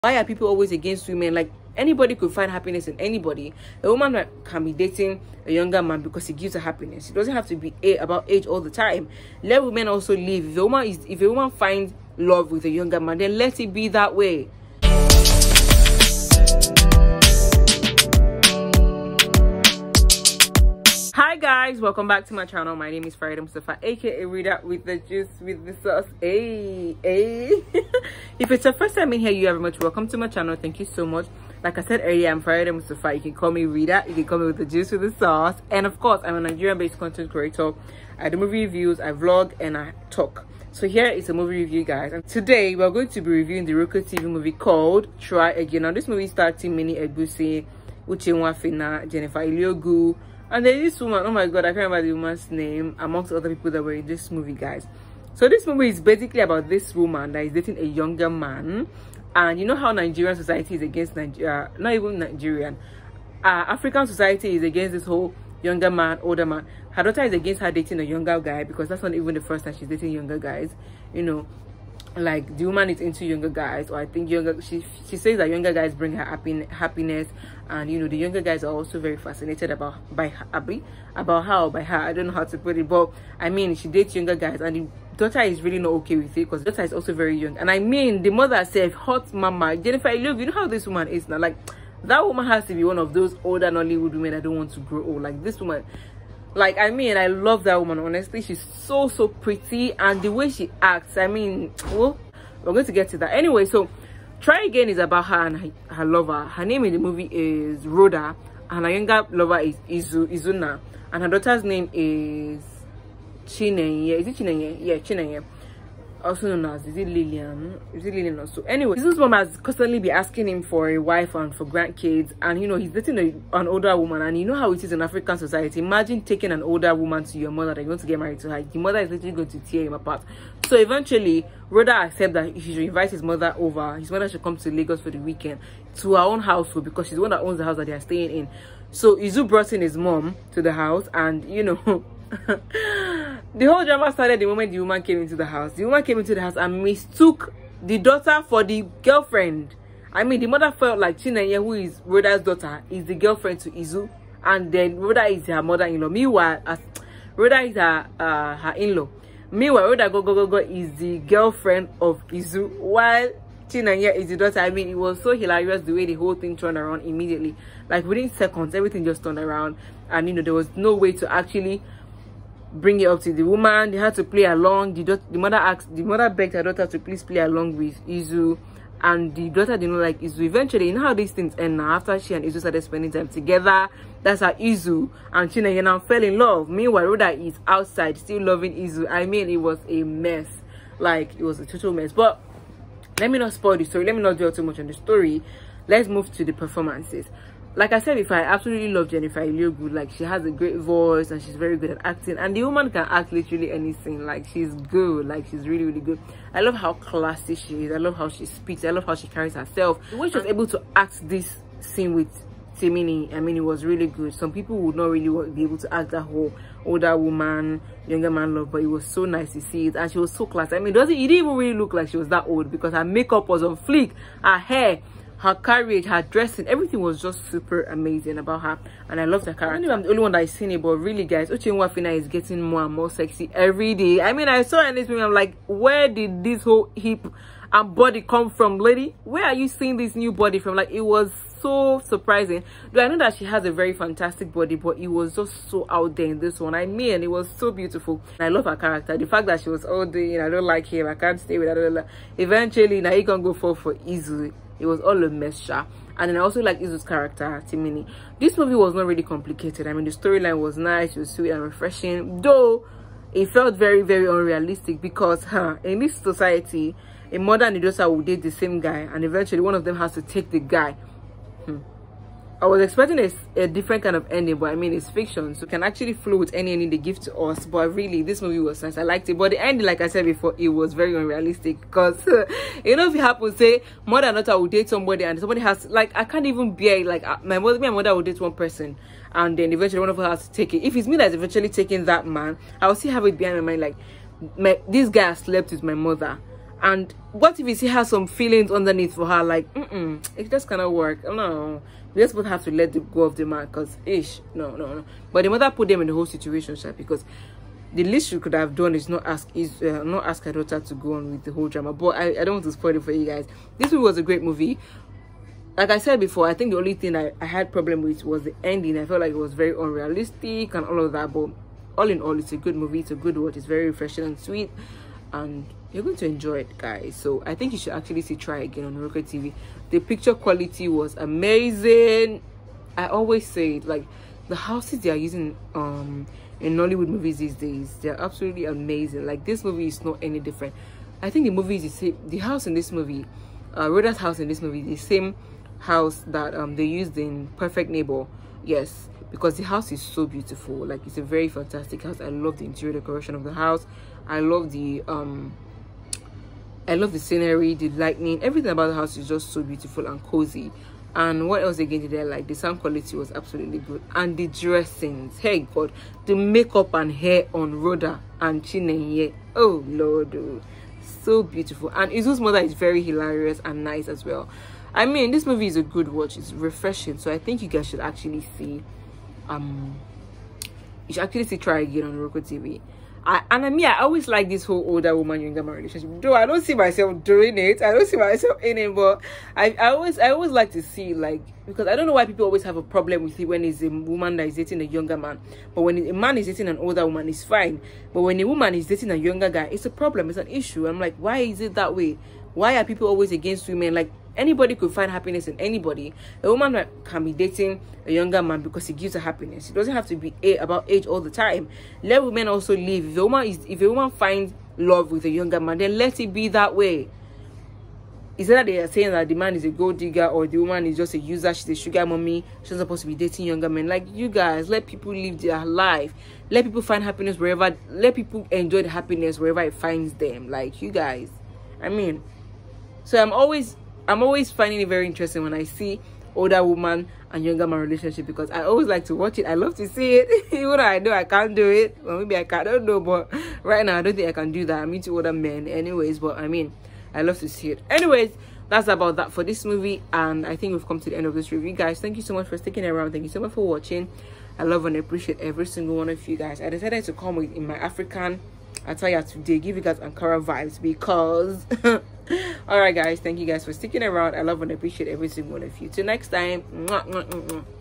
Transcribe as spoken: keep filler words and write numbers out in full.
Why are people always against women? Like, anybody could find happiness in anybody. A woman that can be dating a younger man because he gives her happiness. It doesn't have to be a about age all the time. Let women also live. If a woman is if a woman finds love with a younger man, then let it be that way. Hi guys, welcome back to my channel. My name is Farida Mustafa, aka Rita with the juice with the sauce. Hey, hey. If it's your first time in here, you are very much welcome to my channel. Thank you so much. Like I said earlier, I'm Farida Mustafa. You can call me Rita, you can call me with the juice with the sauce, and of course I'm a Nigerian based content creator. I do movie reviews, I vlog, and I talk. So here is a movie review, guys, and today we're going to be reviewing the Roku T V movie called Try Again. Now this movie stars Timini Egbusi, Uchenwa Fina, Jennifer Iliogu, and there's this woman, oh my god, I can't remember the woman's name, amongst other people that were in this movie, guys. So this movie is basically about this woman that is dating a younger man. And you know how Nigerian society is against Nigeria, not even Nigerian, uh, African society is against this whole younger man, older man. Her daughter is against her dating a younger guy because that's not even the first time she's dating younger guys. You know, like the woman is into younger guys, or I think younger, she she says that younger guys bring her happy, happiness, and you know the younger guys are also very fascinated about by her, about how by her. I don't know how to put it, but I mean she dates younger guys, and the daughter is really not okay with it because the daughter is also very young. And I mean the mother said, hot mama Jennifer, I love you know how this woman is now. Like that woman has to be one of those older Nollywood women that don't want to grow old. Like this woman. Like, I mean, I love that woman, honestly. She's so, so pretty. And the way she acts, I mean, well, we're going to get to that. Anyway, so, Try Again is about her and her, her lover. Her name in the movie is Rhoda. And her younger lover is Izu, Izuna. And her daughter's name is Chinenye. Is it Chinenye? Yeah, Chinenye. Also known as, is it Lillian? Is it Lillian also? Anyway, this mom has constantly been asking him for a wife and for grandkids, and you know he's dating a, an older woman, and you know how it is in African society. Imagine taking an older woman to your mother that you want to get married to her. The mother is literally going to tear him apart. So eventually, Rhoda accepts that he should invite his mother over. His mother should come to Lagos for the weekend to her own household because she's the one that owns the house that they are staying in. So Izu brought in his mom to the house, and you know. The whole drama started the moment the woman came into the house. The woman came into the house and mistook the daughter for the girlfriend. I mean, the mother felt like Chinenye, who is Rhoda's daughter, is the girlfriend to Izu, and then Rhoda is her mother-in-law. Meanwhile, uh, Rhoda is her uh, her in-law. Meanwhile, Rhoda go go go go is the girlfriend of Izu, while Chinenye is the daughter. I mean, it was so hilarious the way the whole thing turned around immediately. Like within seconds, everything just turned around, and you know there was no way to actually bring it up to the woman. They had to play along. The, the mother asked, the mother begged her daughter to please play along with Izu, and the daughter didn't like Izu. Eventually, you know how these things end now. After she and Izu started spending time together, that's how Izu and Chinenye now fell in love. Meanwhile, Rhoda is outside still loving Izu. I mean, it was a mess. Like it was a total mess. But let me not spoil the story. Let me not dwell too much on the story. Let's move to the performances. Like I said before, I absolutely love Jennifer Iliogu. Like she has a great voice and she's very good at acting, and the woman can act literally anything. Like she's good. Like she's really really good. I love how classy she is. I love how she speaks. I love how she carries herself. The way she was able to act this scene with Timini, I mean, it was really good. Some people would not really be able to act that whole older woman, younger man love, but it was so nice to see it, and she was so classy. I mean, doesn't it didn't even really look like she was that old because her makeup was on fleek, her hair, her carriage, her dressing, everything was just super amazing about her, and I love the character. I don't know if I'm the only one that is seen it, but really guys, Uchenwa Fina is getting more and more sexy every day. I mean, I saw in this movie, I'm like, where did this whole hip and body come from, lady? Where are you seeing this new body from? Like, it was so surprising. Though I know that she has a very fantastic body, but it was just so out there in this one. I mean, it was so beautiful. And I love her character. The fact that she was all day, I don't like him, I can't stay with her. Eventually, now he can go for for easily. It was all a mess, sha. And then I also like Izu's character, Timini. This movie was not really complicated. I mean, the storyline was nice, it was sweet and refreshing, though it felt very, very unrealistic because, huh, in this society, a mother and a daughter will date the same guy, and eventually one of them has to take the guy. Hmm. I was expecting a, a different kind of ending, but I mean, it's fiction, so it can actually flow with any ending they give to us. But really, this movie was nice. I liked it. But the ending, like I said before, it was very unrealistic because, you know, if it happens, say, mother and daughter will date somebody and somebody has, like, I can't even bear, like, my mother, my mother will date one person and then eventually one of us has to take it. If it's me that's eventually taking that man, I will still have it behind my mind, like, my, this guy has slept with my mother And what if you see has some feelings underneath for her? Like, mm-mm, it just cannot work. No, we just would have to let the go of the man, because ish, no, no, no. But the mother put them in the whole situation, because the least she could have done is not ask is uh, not ask her daughter to go on with the whole drama. But I, I don't want to spoil it for you guys. This movie was a great movie. Like I said before, I think the only thing I, I had problem with was the ending. I felt like it was very unrealistic and all of that. But all in all, it's a good movie. It's a good watch. It's very refreshing and sweet, and you're going to enjoy it, guys. So I think you should actually see Try Again on Roku T V. The picture quality was amazing. I always say it, like the houses they are using um in Nollywood movies these days, they're absolutely amazing. Like this movie is not any different. I think the movie is the same. The house in this movie, uh Rhoda's house in this movie, the same house that um they used in Perfect Neighbor. Yes, because the house is so beautiful. Like it's a very fantastic house. I love the interior decoration of the house. I love the um I love the scenery, the lighting, everything about the house is just so beautiful and cozy. And what else again did I like? The sound quality was absolutely good, and the dressings, hey God, the makeup and hair on Rhoda and Chinenye, oh Lord, oh, so beautiful. And Izu's mother is very hilarious and nice as well. I mean, this movie is a good watch. It's refreshing, so I think you guys should actually see um you should actually see Try Again on Roku T V. I, and I mean, I always like this whole older woman, younger man relationship. Though I don't see myself doing it, I don't see myself in it, but I, I always, I always like to see, like, because I don't know why people always have a problem with it when it's a woman that is dating a younger man. But when a man is dating an older woman, it's fine. But when a woman is dating a younger guy, it's a problem. It's an issue. I'm like, why is it that way? Why are people always against women? Like, anybody could find happiness in anybody. A woman that can be dating a younger man because he gives her happiness. It doesn't have to be a about age all the time. Let women also live. If a woman is, if a woman finds love with a younger man, then let it be that way. Is that they are saying that the man is a gold digger or the woman is just a user, she's a sugar mommy, she's not supposed to be dating younger men? Like, you guys, let people live their life. Let people find happiness wherever. Let people enjoy the happiness wherever it finds them. Like, you guys, I mean. So I'm always. I'm always finding it very interesting when I see older woman and younger man relationship, because I always like to watch it. I love to see it. Even though I know I can't do it. Well, maybe I can, I don't know, but right now I don't think I can do that. I'm into older men anyways, but I mean, I love to see it. Anyways, that's about that for this movie, and I think we've come to the end of this review, guys. Thank you so much for sticking around. Thank you so much for watching. I love and appreciate every single one of you guys. I decided to come with in my African attire today, give you guys Ankara vibes, because all right guys, thank you guys for sticking around. I love and appreciate every single one of you. Till next time. Mwah, mwah, mwah, mwah.